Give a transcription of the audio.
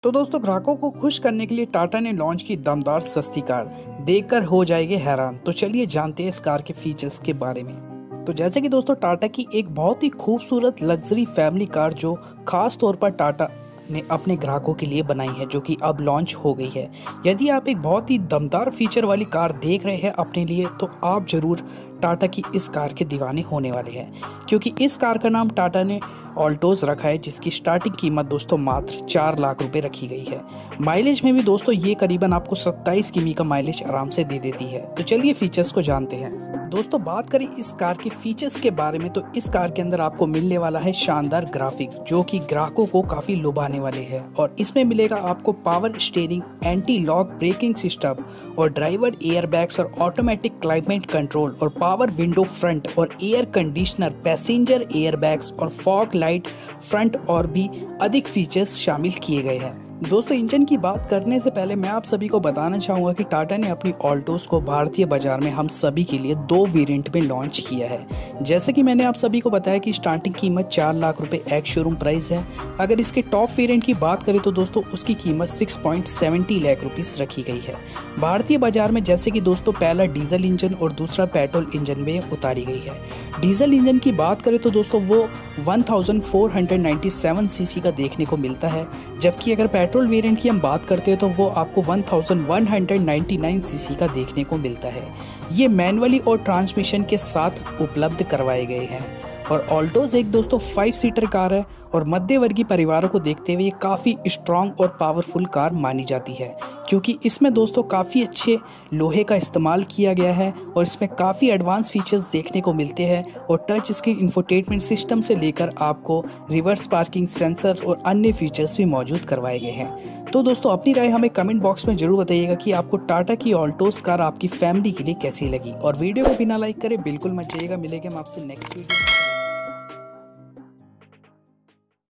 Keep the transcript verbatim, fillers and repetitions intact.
तो दोस्तों, ग्राहकों को खुश करने के लिए टाटा ने लॉन्च की दमदार सस्ती कार। देखकर हो जाएंगे हैरान। तो चलिए जानते हैं इस कार के फीचर्स के बारे में। तो जैसे कि दोस्तों, टाटा की एक बहुत ही खूबसूरत लग्जरी फैमिली कार जो खास तौर पर टाटा ने अपने ग्राहकों के लिए बनाई है, जो कि अब लॉन्च हो गई है। यदि आप एक बहुत ही दमदार फीचर वाली कार देख रहे हैं अपने लिए, तो आप ज़रूर टाटा की इस कार के दीवाने होने वाले हैं, क्योंकि इस कार का नाम टाटा ने ऑल्टोस रखा है, जिसकी स्टार्टिंग कीमत दोस्तों मात्र चार लाख रुपए रखी गई है। माइलेज में भी दोस्तों ये करीबन आपको सत्ताईस किमी का माइलेज आराम से दे देती है। तो चलिए फीचर्स को जानते हैं। दोस्तों, बात करें इस कार के फीचर्स के बारे में, तो इस कार के अंदर आपको मिलने वाला है शानदार ग्राफिक, जो कि ग्राहकों को काफ़ी लुभाने वाले हैं। और इसमें मिलेगा आपको power steering, anti lock braking system और ड्राइवर एयरबैग्स और ऑटोमेटिक क्लाइमेट कंट्रोल और पावर विंडो फ्रंट और एयर कंडीशनर, पैसेंजर एयरबैग्स और फॉग लाइट फ्रंट और भी अधिक फीचर्स शामिल किए गए हैं। दोस्तों, इंजन की बात करने से पहले मैं आप सभी को बताना चाहूँगा कि टाटा ने अपनी ऑल्टोस को भारतीय बाजार में हम सभी के लिए दो वेरिएंट में लॉन्च किया है। जैसे कि मैंने आप सभी को बताया कि स्टार्टिंग कीमत चार लाख रुपए एक्स शोरूम प्राइस है। अगर इसके टॉप वेरिएंट की बात करें तो दोस्तों उसकी कीमत six point seventy lakh rupees रखी गई है भारतीय बाजार में। जैसे कि दोस्तों पहला डीजल इंजन और दूसरा पेट्रोल इंजन में उतारी गई है। डीजल इंजन की बात करें तो दोस्तों वो one thousand four hundred ninety seven CC का देखने को मिलता है, जबकि अगर पेट्रोल वेरिएंट की हम बात करते हैं तो वो आपको one thousand one hundred ninety nine CC का देखने को मिलता है। ये मैनुअली और ट्रांसमिशन के साथ उपलब्ध करवाए गए हैं। और ऑल्टोस एक दोस्तों फाइव सीटर कार है और मध्यवर्गीय परिवारों को देखते हुए ये काफ़ी स्ट्रॉन्ग और पावरफुल कार मानी जाती है, क्योंकि इसमें दोस्तों काफ़ी अच्छे लोहे का इस्तेमाल किया गया है और इसमें काफ़ी एडवांस फीचर्स देखने को मिलते हैं। और टच स्क्रीन इंफोटेनमेंट सिस्टम से लेकर आपको रिवर्स पार्किंग सेंसर और अन्य फीचर्स भी मौजूद करवाए गए हैं। तो दोस्तों, अपनी राय हमें कमेंट बॉक्स में जरूर बताइएगा कि आपको टाटा की ऑल्टोस कार आपकी फैमिली के लिए कैसी लगी। और वीडियो को बिना लाइक करे बिल्कुल मत जाइएगा। मिलेंगे हम आपसे नेक्स्ट वीडियो में।